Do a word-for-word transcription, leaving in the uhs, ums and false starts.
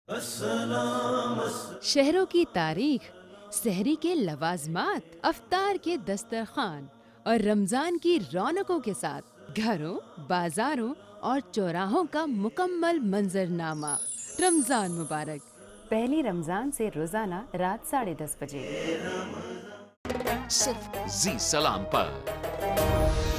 शहरों की तारीख, सहरी के लवाजमात, अफ्तार के दस्तरखान और रमजान की रौनकों के साथ घरों, बाजारों और चौराहों का मुकम्मल मंजरनामा। रमजान मुबारक। पहली रमजान से रोजाना रात साढ़े दस बजे सिर्फ जी सलाम पर।